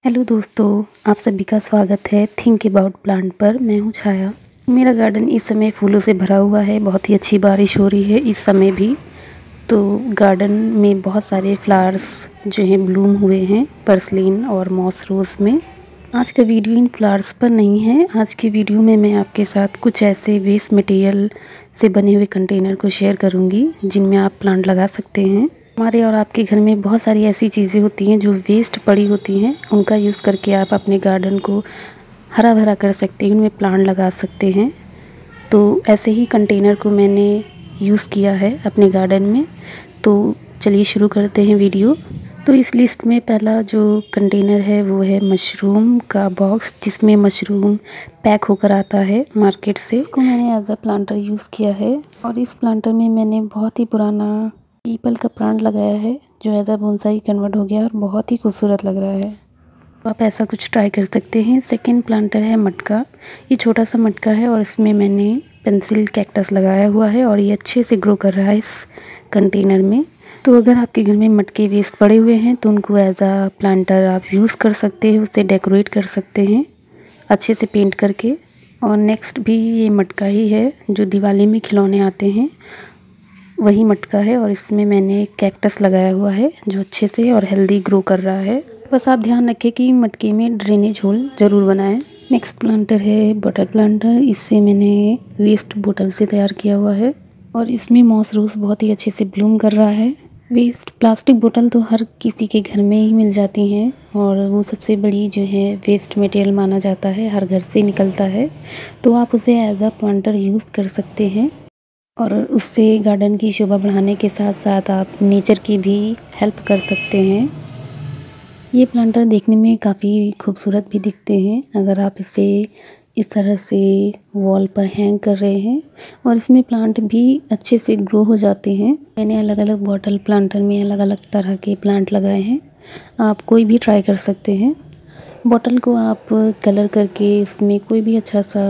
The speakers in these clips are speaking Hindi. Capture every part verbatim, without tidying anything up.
हेलो दोस्तों, आप सभी का स्वागत है थिंक अबाउट प्लांट पर। मैं हूँ छाया। मेरा गार्डन इस समय फूलों से भरा हुआ है। बहुत ही अच्छी बारिश हो रही है इस समय भी। तो गार्डन में बहुत सारे फ्लावर्स जो हैं ब्लूम हुए हैं, पर्सलिन और मॉस रोज़ में। आज का वीडियो इन फ्लावर्स पर नहीं है। आज की वीडियो में मैं आपके साथ कुछ ऐसे वेस्ट मटेरियल से बने हुए कंटेनर को शेयर करूँगी जिनमें आप प्लांट लगा सकते हैं। हमारे और आपके घर में बहुत सारी ऐसी चीज़ें होती हैं जो वेस्ट पड़ी होती हैं, उनका यूज़ करके आप अपने गार्डन को हरा भरा कर सकते हैं, उनमें प्लांट लगा सकते हैं। तो ऐसे ही कंटेनर को मैंने यूज़ किया है अपने गार्डन में। तो चलिए शुरू करते हैं वीडियो। तो इस लिस्ट में पहला जो कंटेनर है वो है मशरूम का बॉक्स, जिसमें मशरूम पैक होकर आता है मार्केट से। इसको मैंने एज अ प्लांटर यूज़ किया है और इस प्लांटर में मैंने बहुत ही पुराना पीपल का प्लांट लगाया है जो एज अ बोनसाई कन्वर्ट हो गया और बहुत ही खूबसूरत लग रहा है। तो आप ऐसा कुछ ट्राई कर सकते हैं। सेकंड प्लांटर है मटका। ये छोटा सा मटका है और इसमें मैंने पेंसिल कैक्टस लगाया हुआ है और ये अच्छे से ग्रो कर रहा है इस कंटेनर में। तो अगर आपके घर में मटके वेस्ट पड़े हुए हैं तो उनको एज अ प्लांटर आप यूज़ कर सकते हैं, उससे डेकोरेट कर सकते हैं अच्छे से पेंट करके। और नेक्स्ट भी ये मटका ही है जो दिवाली में खिलौने आते हैं, वही मटका है और इसमें मैंने कैक्टस लगाया हुआ है जो अच्छे से और हेल्दी ग्रो कर रहा है। बस आप ध्यान रखें कि मटके में ड्रेनेज होल ज़रूर बनाएं। नेक्स्ट प्लांटर है बटर प्लांटर। इससे मैंने वेस्ट बोतल से तैयार किया हुआ है और इसमें मॉस रोज़ बहुत ही अच्छे से ब्लूम कर रहा है। वेस्ट प्लास्टिक बोतल तो हर किसी के घर में ही मिल जाती हैं और वो सबसे बड़ी जो है वेस्ट मटेरियल माना जाता है, हर घर से निकलता है। तो आप उसे एज अ प्लांटर यूज़ कर सकते हैं और उससे गार्डन की शोभा बढ़ाने के साथ साथ आप नेचर की भी हेल्प कर सकते हैं। ये प्लांटर देखने में काफ़ी खूबसूरत भी दिखते हैं अगर आप इसे इस तरह से वॉल पर हैंग कर रहे हैं, और इसमें प्लांट भी अच्छे से ग्रो हो जाते हैं। मैंने अलग अलग बॉटल प्लांटर में अलग अलग तरह के प्लांट लगाए हैं, आप कोई भी ट्राई कर सकते हैं। बॉटल को आप कलर करके इसमें कोई भी अच्छा सा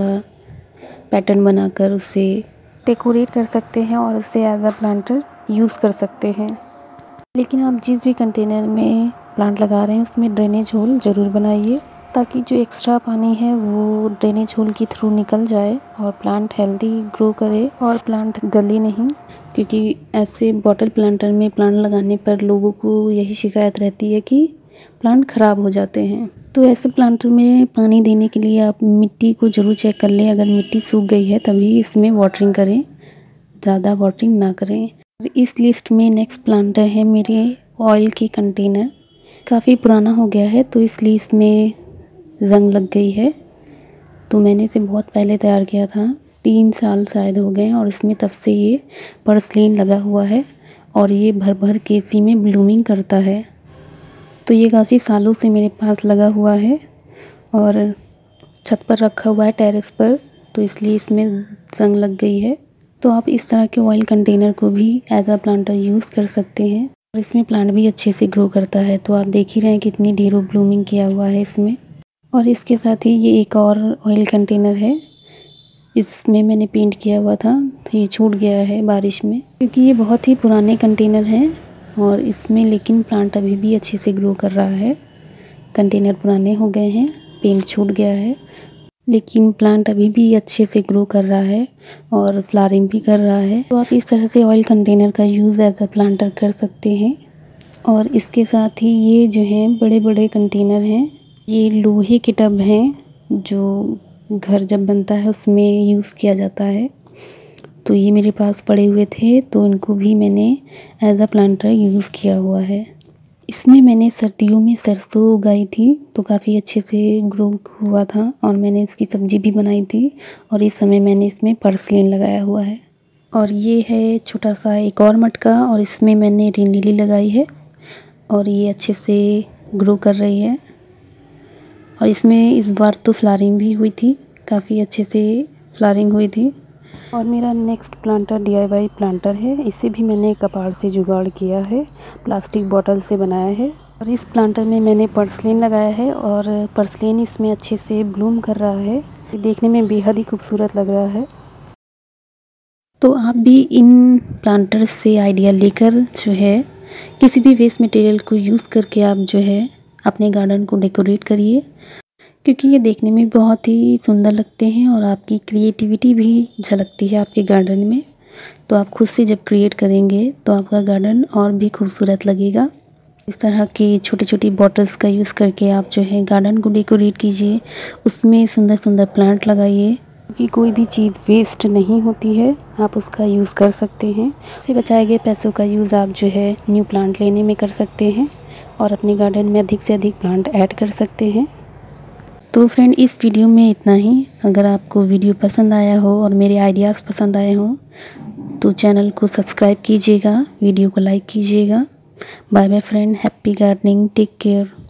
पैटर्न बनाकर उसे डेकोरेट कर सकते हैं और उसे एज अ प्लांटर यूज़ कर सकते हैं। लेकिन आप जिस भी कंटेनर में प्लांट लगा रहे हैं उसमें ड्रेनेज होल ज़रूर बनाइए, ताकि जो एक्स्ट्रा पानी है वो ड्रेनेज होल के थ्रू निकल जाए और प्लांट हेल्दी ग्रो करे और प्लांट गले नहीं। क्योंकि ऐसे बॉटल प्लांटर में प्लांट लगाने पर लोगों को यही शिकायत रहती है कि प्लांट ख़राब हो जाते हैं। तो ऐसे प्लांटर में पानी देने के लिए आप मिट्टी को ज़रूर चेक कर लें। अगर मिट्टी सूख गई है तभी इसमें वाटरिंग करें, ज़्यादा वाटरिंग ना करें। और इस लिस्ट में नेक्स्ट प्लांटर है मेरे ऑयल की कंटेनर। काफ़ी पुराना हो गया है तो इसलिए इसमें जंग लग गई है। तो मैंने इसे बहुत पहले तैयार किया था, तीन साल शायद हो गए, और इसमें तब से ये पर्सलिन लगा हुआ है और ये भर भर के इसी में ब्लूमिंग करता है। तो ये काफ़ी सालों से मेरे पास लगा हुआ है और छत पर रखा हुआ है टेरेस पर, तो इसलिए इसमें जंग लग गई है। तो आप इस तरह के ऑयल कंटेनर को भी एज अ प्लांटर यूज़ कर सकते हैं और इसमें प्लांट भी अच्छे से ग्रो करता है। तो आप देख ही रहे हैं कितनी ढेरों ब्लूमिंग किया हुआ है इसमें। और इसके साथ ही ये एक और ऑयल कंटेनर है, इसमें मैंने पेंट किया हुआ था तो ये छूट गया है बारिश में, क्योंकि ये बहुत ही पुराने कंटेनर हैं और इसमें लेकिन प्लांट अभी भी अच्छे से ग्रो कर रहा है। कंटेनर पुराने हो गए हैं, पेंट छूट गया है, लेकिन प्लांट अभी भी अच्छे से ग्रो कर रहा है और फ्लावरिंग भी कर रहा है। तो आप इस तरह से ऑयल कंटेनर का यूज़ एज अ प्लांटर कर सकते हैं। और इसके साथ ही ये जो हैं बड़े बड़े कंटेनर हैं, ये लोहे के टब हैं जो घर जब बनता है उसमें यूज़ किया जाता है। तो ये मेरे पास पड़े हुए थे तो इनको भी मैंने एज अ प्लांटर यूज़ किया हुआ है। इसमें मैंने सर्दियों में सरसों उगाई थी तो काफ़ी अच्छे से ग्रो हुआ था और मैंने इसकी सब्ज़ी भी बनाई थी, और इस समय मैंने इसमें पर्सलिन लगाया हुआ है। और ये है छोटा सा एक और मटका और इसमें मैंने रेन लिली लगाई है और ये अच्छे से ग्रो कर रही है। और इसमें इस बार तो फ्लावरिंग भी हुई थी, काफ़ी अच्छे से फ्लावरिंग हुई थी। और मेरा next planter D I Y planter है, इसे भी मैंने कपाड़ से जुगाड़ किया है, प्लास्टिक बॉटल से बनाया है। और इस प्लांटर में मैंने पर्सलिन लगाया है और पर्सलिन इसमें अच्छे से ब्लूम कर रहा है, ये देखने में बेहद ही खूबसूरत लग रहा है। तो आप भी इन प्लांटर्स से आइडिया लेकर जो है किसी भी वेस्ट मटेरियल को यूज़ करके आप जो है अपने गार्डन को डेकोरेट करिए, क्योंकि ये देखने में बहुत ही सुंदर लगते हैं और आपकी क्रिएटिविटी भी झलकती है आपके गार्डन में। तो आप खुद से जब क्रिएट करेंगे तो आपका गार्डन और भी खूबसूरत लगेगा। इस तरह की छोटी छोटी बॉटल्स का यूज़ करके आप जो है गार्डन को डेकोरेट कीजिए, उसमें सुंदर सुंदर प्लांट लगाइए, क्योंकि कोई भी चीज़ वेस्ट नहीं होती है, आप उसका यूज़ कर सकते हैं। इससे बचाए गए पैसों का यूज़ आप जो है न्यू प्लांट लेने में कर सकते हैं और अपने गार्डन में अधिक से अधिक प्लांट ऐड कर सकते हैं। तो फ्रेंड, इस वीडियो में इतना ही। अगर आपको वीडियो पसंद आया हो और मेरे आइडियाज़ पसंद आए हों तो चैनल को सब्सक्राइब कीजिएगा, वीडियो को लाइक कीजिएगा। Bye bye friend, happy gardening, take care.